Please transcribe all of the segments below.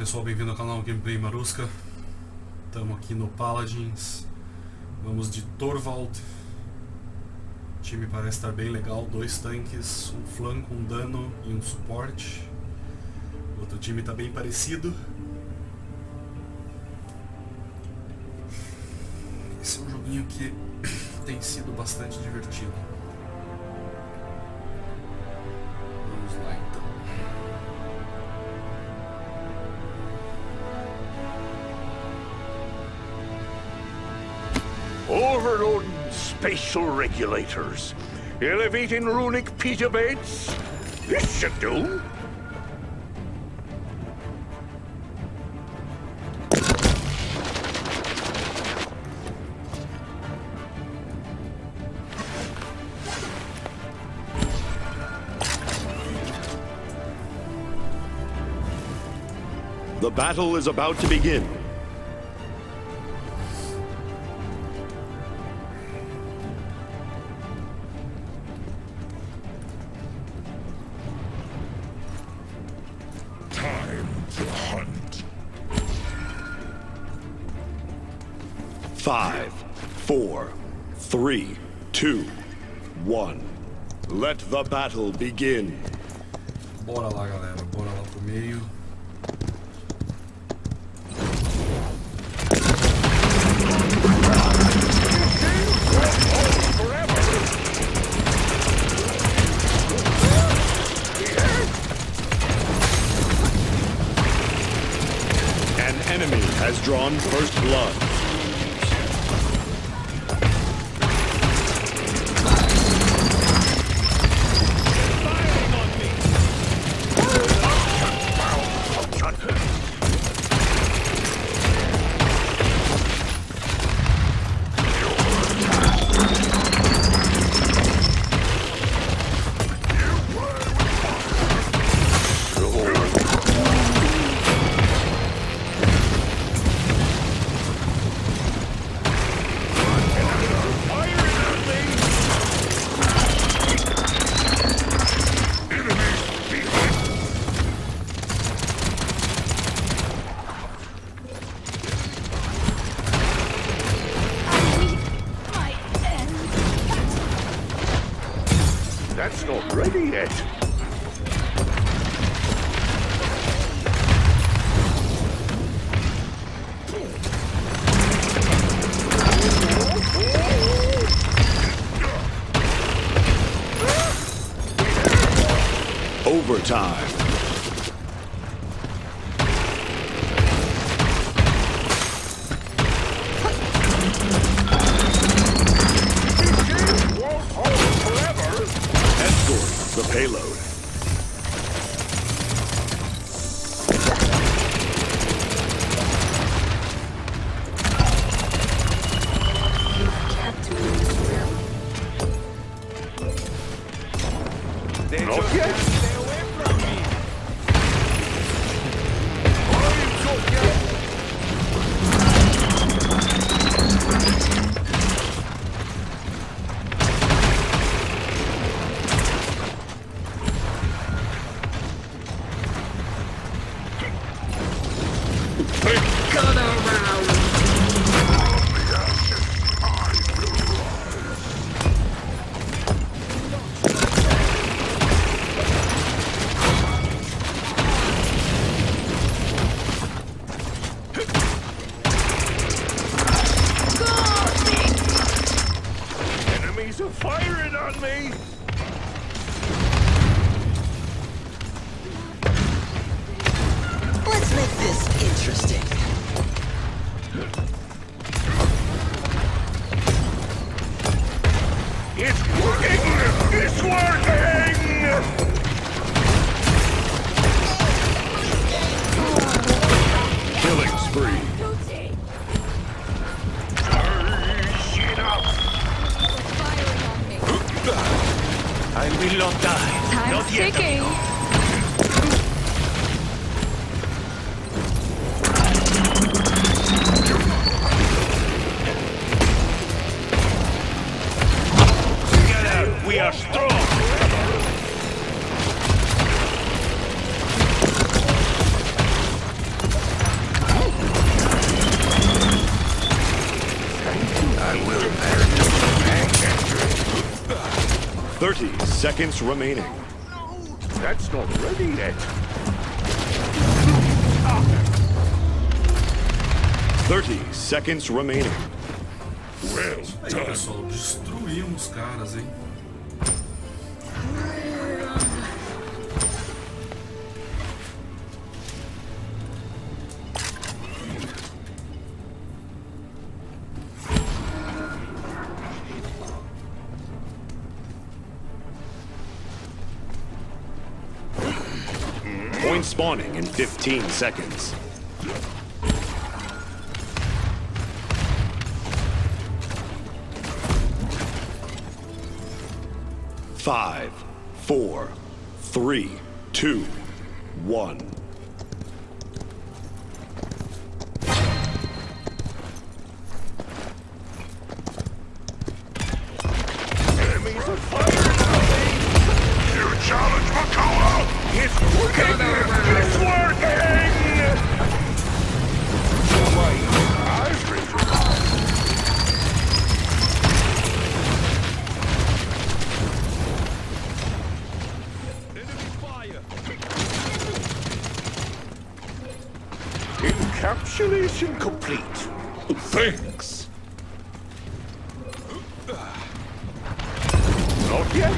pessoal, bem-vindo ao canal Gameplay Marusca. Estamos aqui no Paladins. Vamos de Torvald. O time parece estar bem legal, 2 tanques, um flanco, um dano e um suporte. O outro time está bem parecido. Esse é um joguinho que tem sido bastante divertido. Vamos lá então. Overloading spatial regulators. Elevating runic petabytes. This should do. The battle is about to begin. Time to hunt. 5, 4, 3, 2, 1. Let the battle begin. Bora lá, galera, bora lá pro meio. An enemy has drawn first blood. That's not ready yet. Overtime. The payload. Not yet. Stay away from me! Enemies are firing on me. Let's make this interesting. It's working! It's working! Killing spree. Shit up! I will not die. Time's Not yet. ticking. Together, we are strong. 30 seconds remaining. That's not ready yet. 30 seconds remaining. Well Aí, done. pessoal, destruímos os caras, hein? Point spawning in 15 seconds. Five, 4, 3, 2, 1. Enemies are firing at me. New challenge, Makoa. It's working. It's working. Wait, I've risen. Encapsulation complete. Thanks. Not yet.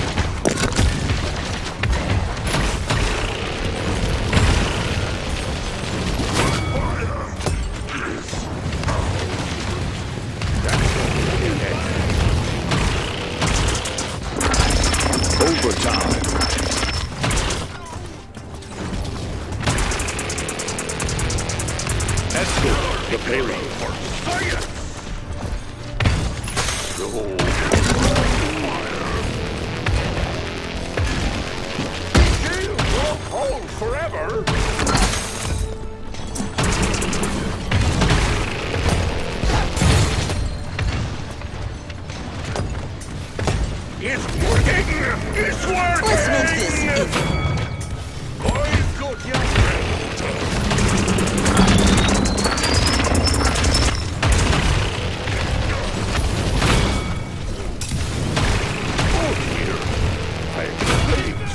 Overtime. Escort the payload. Science! Shield won't hold forever! It's working! It's working! Let's make this easy. I've got your friend! Oh dear! I'm flames!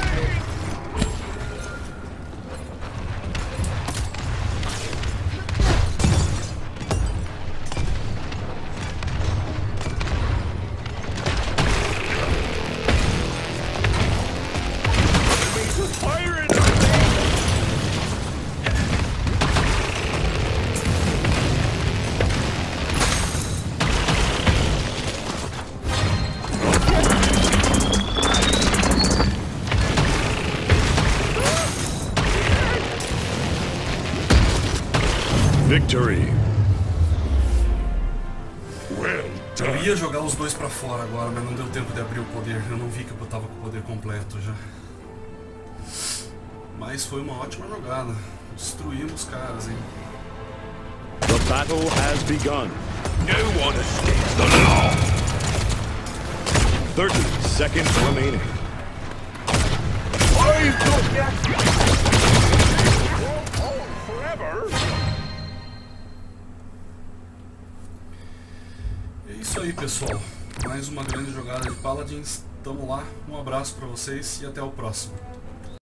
Enemies are firing at me! Victory. Well Eu done! ia jogar os dois pra fora agora, mas não deu tempo de abrir o poder. Eu não vi que eu tava com o poder completo já. Mas foi uma ótima jogada. Destruímos os caras, hein? The battle has begun. No one escapes the law! 30 seconds remaining. I've got that! Won't hold forever! É isso aí, pessoal. Mais uma grande jogada de Paladins. Tamo lá. Um abraço pra vocês e até o próximo.